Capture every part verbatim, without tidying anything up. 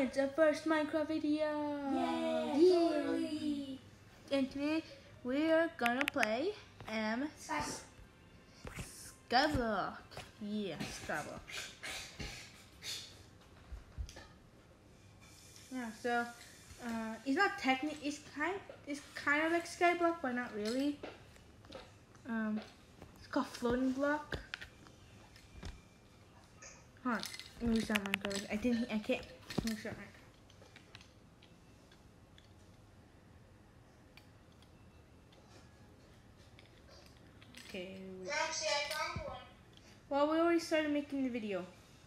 it's our first Minecraft video. Yeah, yeah. totally. And today we are gonna play um Sky. Skyblock. Yeah, Skyblock. Yeah, so uh, it's not technical. It's kind. It's kind of like Skyblock, but not really. Um, it's called Floating Block. Huh. Let me restart Minecraft. I didn't. I can't. Let me restart Minecraft. Okay. Roxy, I found one. Well, we already started making the video.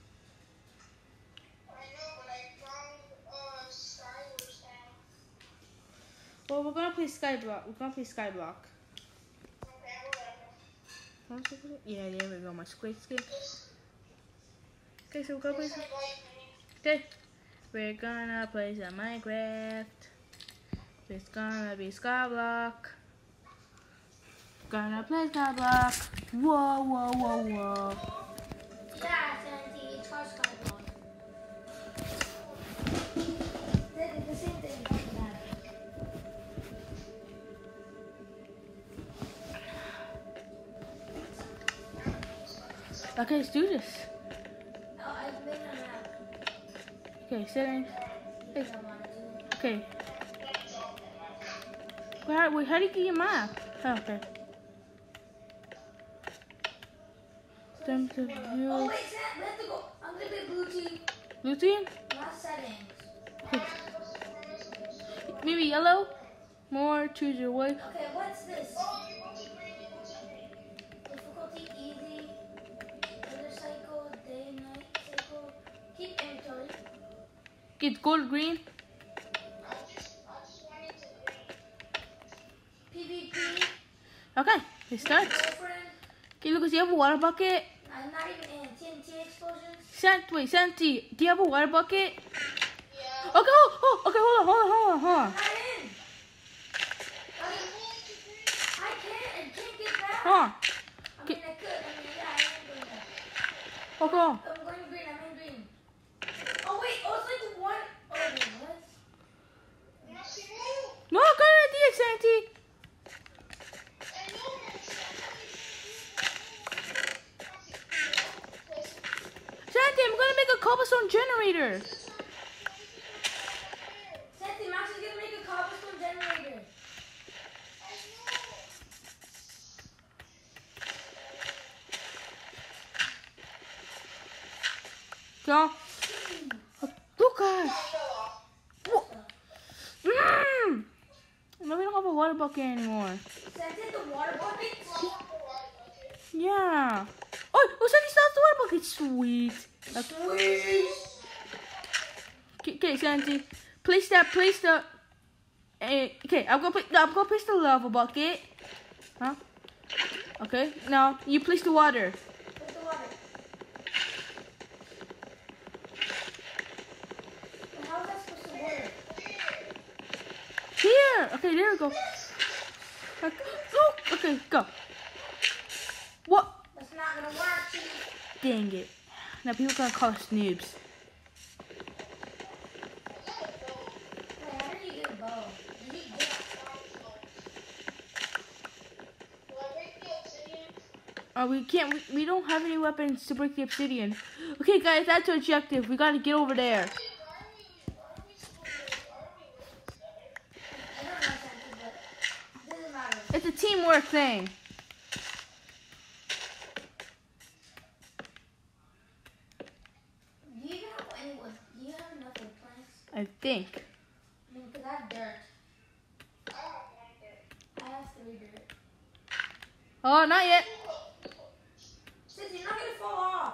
I know, but I found uh, Skylar's now. Well, we're gonna play Skyblock. We're gonna play Skyblock. Okay, whatever. Yeah, there we go. My squid skin. Okay, so we're gonna play. Just invite me. Okay, we're gonna play some Minecraft. It's gonna be Skyblock. Gonna play Skyblock. Whoa, whoa, whoa, whoa. Yeah, Sandy, it's called Skyblock. They did the same thing. Okay, let's do this. Oh, I made a map. Okay, settings. Because I wanted to. Okay. Where, where, how do you get your map? Oh, okay. Time to Oh, view. wait, Sam, we have to go. I'm going to be blue team. Blue team? Not settings. Okay. Maybe yellow? More, choose your way. Okay, what's this? Difficulty easy. Weather cycle, day, night cycle. Keep inventory. Get gold, green. PvP. Okay, it starts. Girlfriend. Okay, Lucas, you have a water bucket? I'm not even in T N T explosions. Sant, wait, Santi, do you have a water bucket? Yeah. Okay, oh, oh, okay, hold on, hold on, hold on, hold on. I'm not in. I can't. I can't get back. Hold on. I mean, I could. I mean, yeah, I am doing that. Okay. I'm going green. I'm in green. Oh, wait. Oh, it's like one. Oh, wait, what? No, good idea, Santi. Santi, I'm gonna make a cobblestone generator. Santi, Max is gonna make a cobblestone generator. Go. Lucas. Mm. No, we don't have a water bucket anymore. Santi, the water bucket. Yeah. Oh, oh, Santi stopped the water bucket. Sweet. Sweet. Okay, okay, Santi. Place that. Place the. Uh, okay, I'm gonna put. I'm gonna place the lava bucket. Huh? Okay. Now you place the water. Put the water. But how is that supposed to work? Here. Okay, there we go. Okay, oh, okay, go. What? That's not gonna work. Dang it. Now people gonna call us noobs. Wait, how did you get a bow? Did you get Uh, we can't. We, we don't have any weapons to break the obsidian. Okay, guys, that's our objective. We gotta get over there. I don't know, Santi, but it doesn't matter. It's a teamwork thing. Do you even have any wood? Do you have enough wood planks? I think. I mean, because I have dirt. I have three dirt. Oh, not yet. Sis, you're not gonna fall off.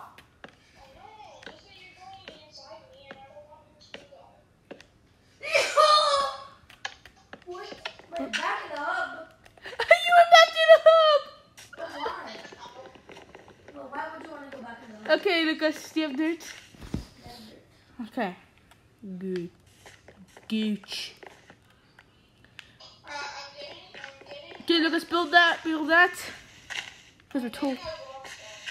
What? Wait, back it up. You went back to the hub. But why? Well, why would you want to go back in the hub? Okay, Lucas, do you have dirt? I have dirt. Okay. Good. Gooch. Okay, Lucas, build that. Build that. Because we're told.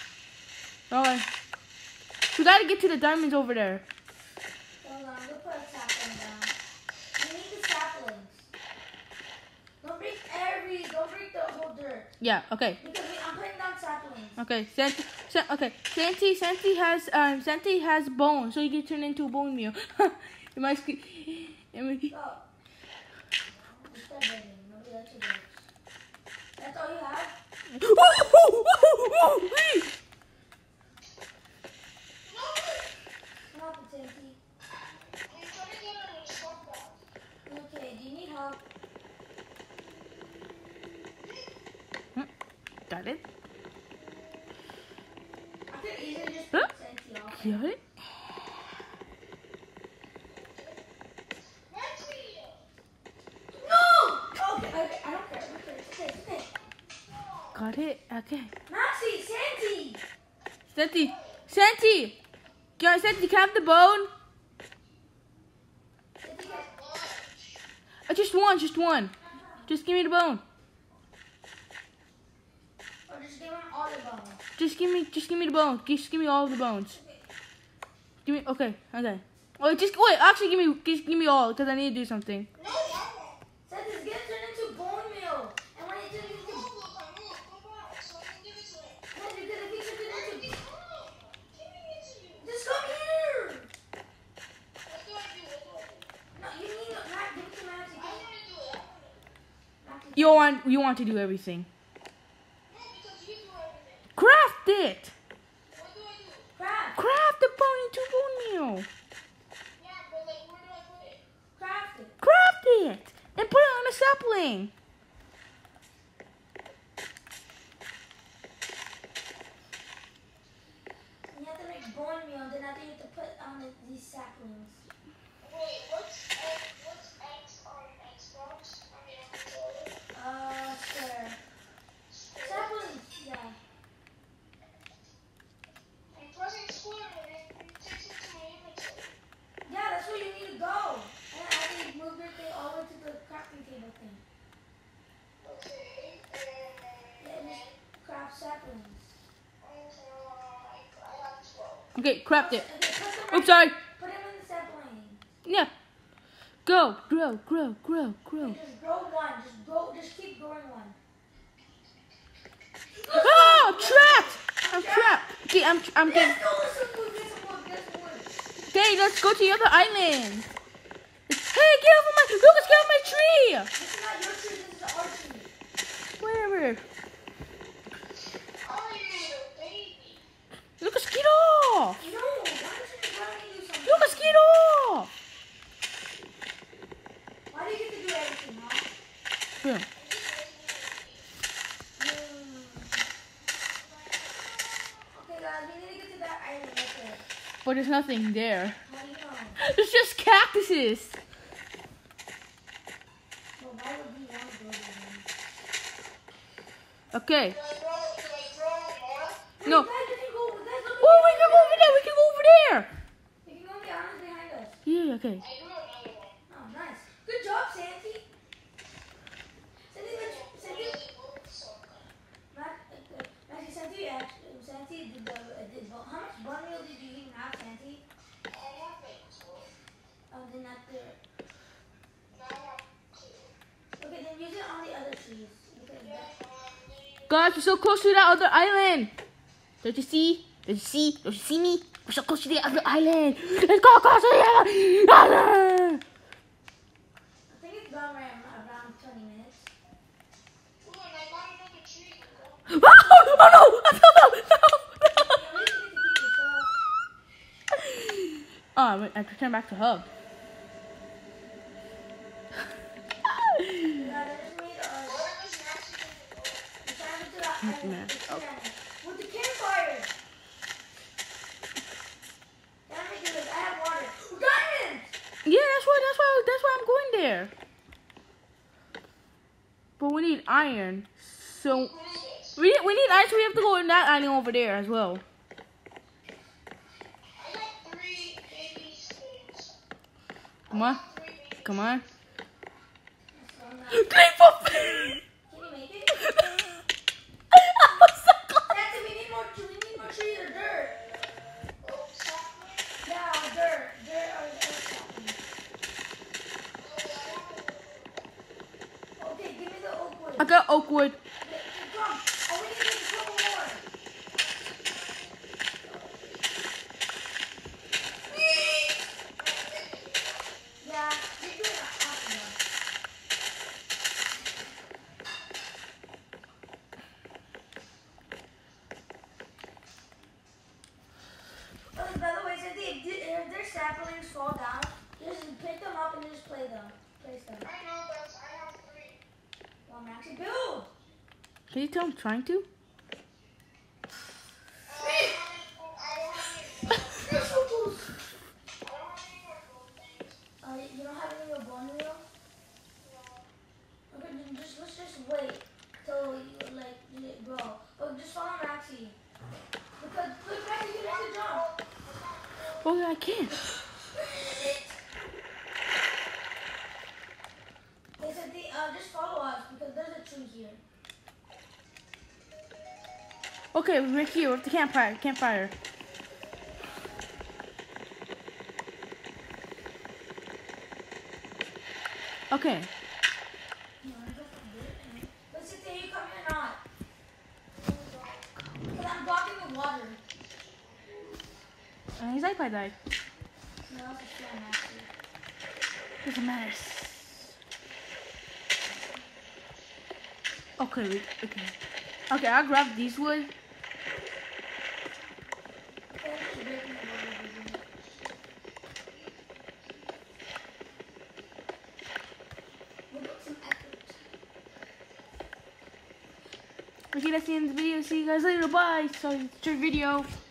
Alright. We gotta get to the diamonds over there. Hold on, we'll put breathe. Don't break the whole dirt. Yeah. Okay. Because we, I'm putting down saplings. Okay. Santi. Sa- okay. Santi. Santi has um. Santi has bones, so you can turn into a bone meal. It might. It might Oh. Just start digging. Maybe that's your dirt. That's all you have? Stop it, Santi. Okay, do you need help? Got it. I could easily just Huh? put Santi off. Got it. No! Okay, okay, I don't care. Okay, okay, okay. Got it. Okay. Maxie, Santi! Santi. Santi. Guys, Santi, can I have the bone? Santi, get- Uh, just one. Just one. Just give me the bone. Or just give him all the bones. Just give me. Just give me the bone. Just give me all the bones. Give me. Okay. Okay. Wait. Just wait. Actually, give me. Just give me all because I need to do something. Santi's gonna turn into bone meal. And when it turns into... Santi, because if he turns it into... Just come here! No, you need to... Not give it to Maxie. Maxie. You want. You want to do everything. Craft it. Craft. Craft the bone into bone meal. Craft it. Craft it and put it on a sapling. You have to make bone meal, then I think you have to put on the, these saplings. Uh, sure. Saplings, yeah. Yeah, that's where you need to go. And I think move your thing all the way to the crafting table thing. Yeah, and just craft saplings. Okay, craft it. Okay, put them Oops, right- sorry. Put them in the sapling. Yeah. Go. Grow. Grow. Grow. Grow. Just grow one. Just go. Just keep growing one. Oh, trapped. I'm trapped. Okay, I'm. I'm getting. Let's go with some wood. Get some wood. Get some wood. Okay, let's go to the other island. Hey, get off of my. Lucas, get off my tree. This is not your tree. This is our tree. Whatever. Lucas, get off. No. Why don't you just let me do something? Lucas, get off. Why do you get to do everything, huh? Yeah. Hmm. Okay, guys, we need to get to that island right there. But there's nothing there. How do you know? There's just cactuses. Well, why would we want to go there? Okay. Wait, No. guys, we can go. Guys, look Oh, we can go over there. We can go over there. We can go on the island behind us. Yeah. Okay. Oh, nice. Good job, Santi. Santi, let's, Santi, Matt, uh, Matthew, Santi, actually, Santi did the, uh, did, bo- how much bone meal did you even have, Santi? Oh, then not there. Okay, then use it on the other trees. Because that, Guys, we're so close to that other island. Don't you see? Don't you see? Don't you see me? We're so close to the other island. Let's go across to the other island. I think it's gone around, around twenty minutes. Oh, oh no! I fell down. No, At least you get to keep yourself. no. Oh, I went- I returned back to hub. Yeah, they just made a, it's added to that island. Man, It's okay. added. With the campfire. Gotta make it look, I have water. Diamonds! Yeah, that's why. That's why. That's why I'm going there. But we need iron. So we need, we need iron. So we have to go in that island over there as well. Come on. Come on. Three, four, Can you make it? I was so close. That's it, we need more, we need more trees or dirt. Yeah, or dirt. Dirt or dirt something. Okay, give me the oak wood. I got oak wood. Come. Oh, we need to make a couple more. Yeah, you're doing awesome. Oh, by the way, Cynthia, if, if their saplings fall down, you just pick them up and just play them. Place them. I know, but I have three. Well, Maxie, build. Can you tell I'm trying to? Uh, I don't have any. You're so close. I don't have any more gold things. Uh, you don't have any more bone meal? No. Okay, then just let's just wait till you like you grow. But just follow Maxie. Because look, Maxie, you have to jump. Oh, yeah, I can. They said the uh, just follow us because there's a tree here. Okay, we're here with the campfire. Campfire. Okay. Let's see if you come here or not. Because I'm blocking the water. Uh, his iPad died. No, that's a shame, Maxie. Doesn't matter. Okay, we, okay. Okay, I'll grab these wood. Thank you, breaking the water, baby. We'll put some effort. Okay, that's the end of the video. See you guys later. Bye. So, it's your video.